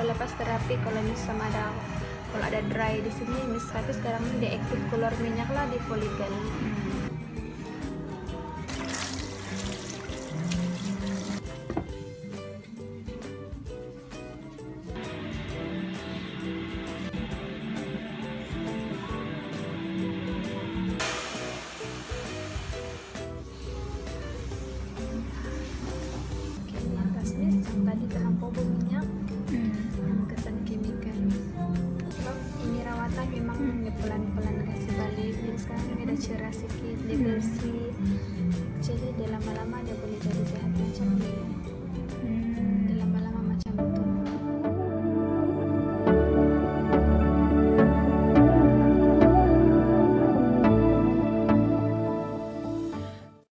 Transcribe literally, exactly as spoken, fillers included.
kalau lepas terapi, kalau misalnya ada kalau ada dry di sini, misalnya sekarang ini deaktif keluar minyak lah di folikel. Yang tadi terlampau berminyak, hmm. kesan kimia. Sebab ini rawatan memang pelan-pelan kasih balik, dan sekarang ini ada cerah sedikit.